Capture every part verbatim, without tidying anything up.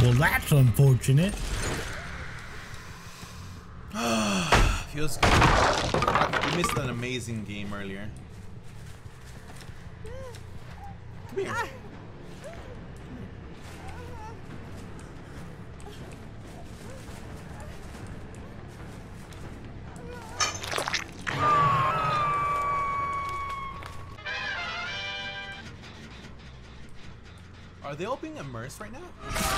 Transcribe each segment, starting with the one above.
Well, that's unfortunate. Feels good. We missed an amazing game earlier. Come here. Are they all being immersed right now?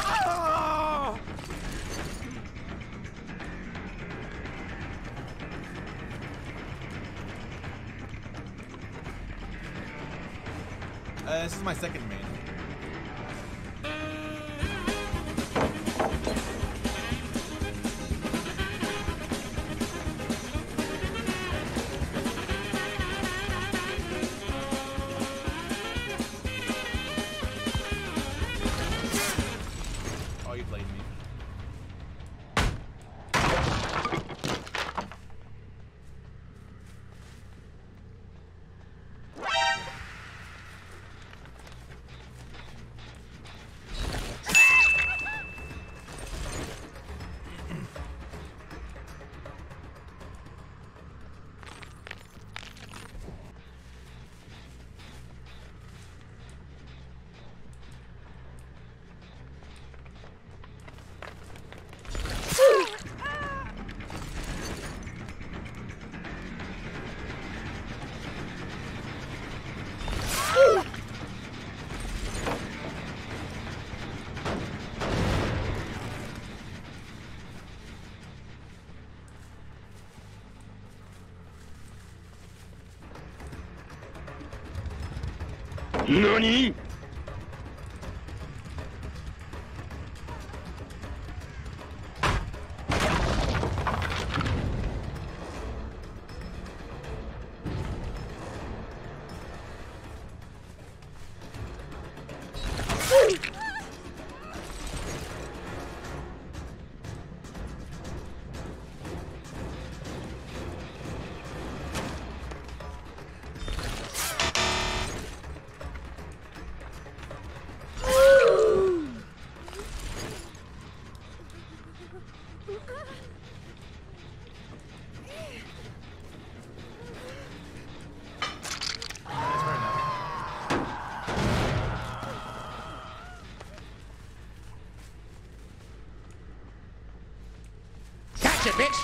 Uh, this is my second main. Oh, you played me. NANI?! Gotcha, bitch!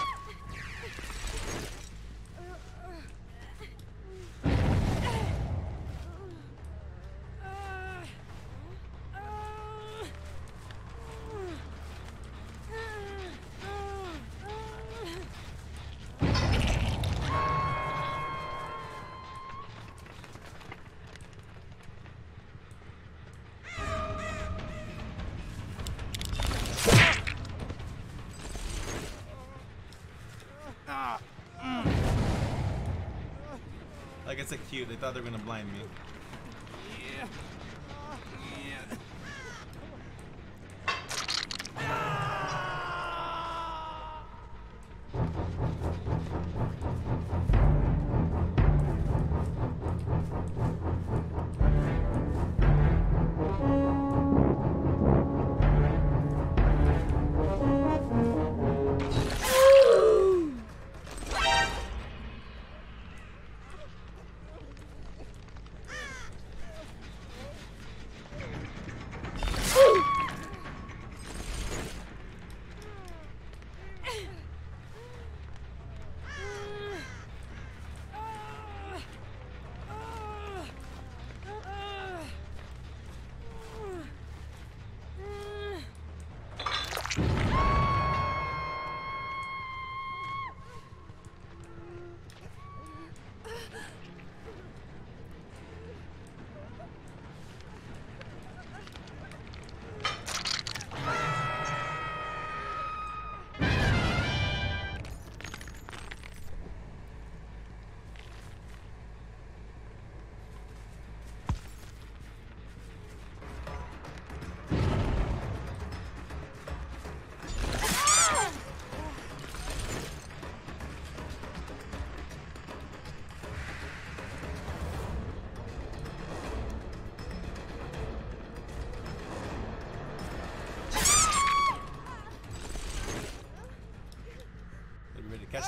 Like it's a cute. They thought they were gonna blind me. Yeah. Yeah.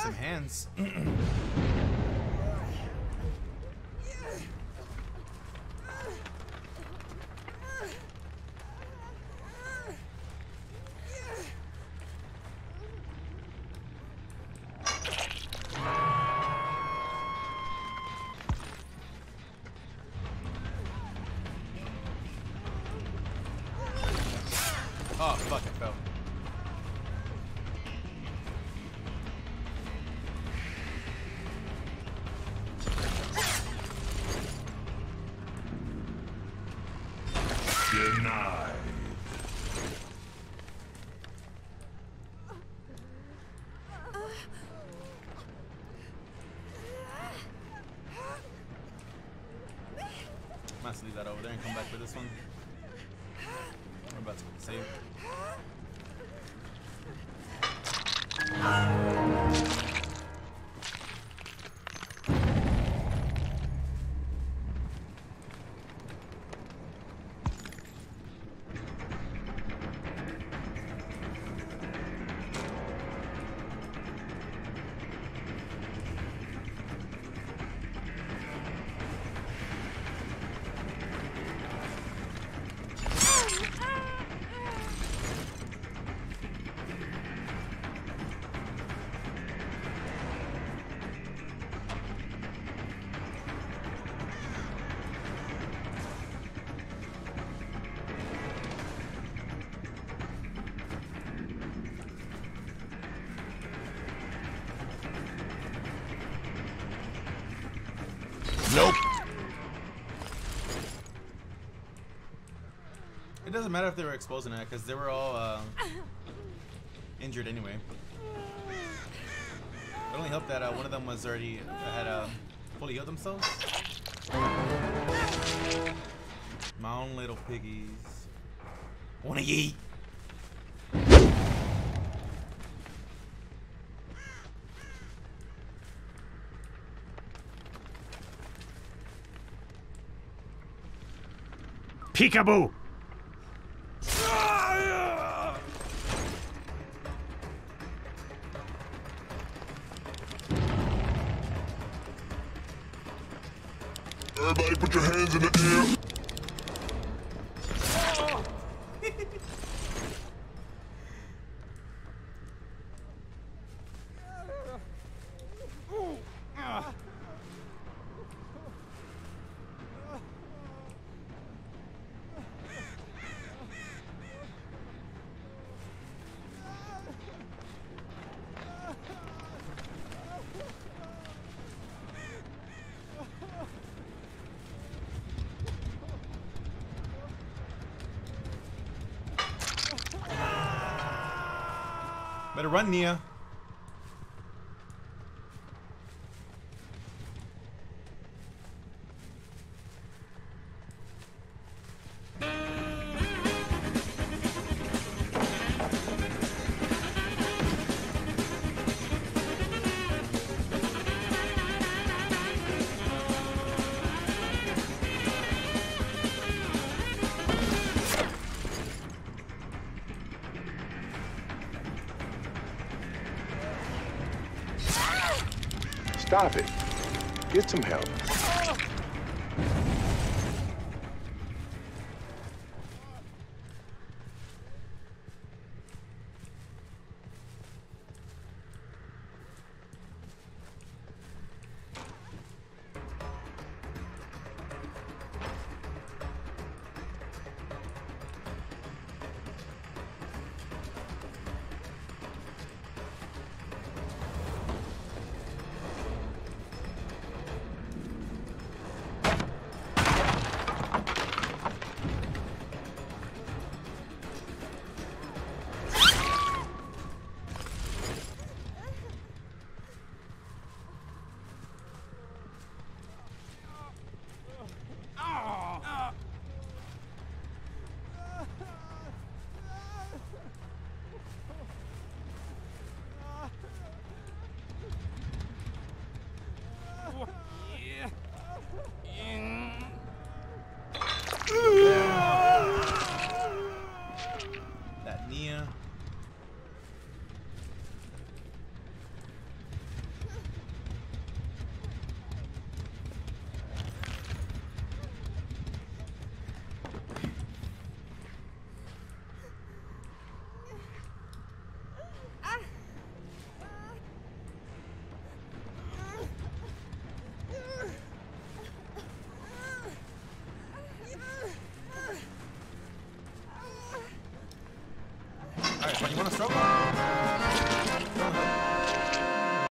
some hands. Oh, fuck, I fell. Denied. Might have to leave that over there and come back for this one. We're about to save. Nope. It doesn't matter if they were exposing that because they were all uh, injured anyway. It only helped that uh, one of them was already uh, had uh, fully healed themselves. My own little piggies. Wanna eat? Peekaboo. Everybody put your hands in the air. Better run, Nia. Stop it. Get some help.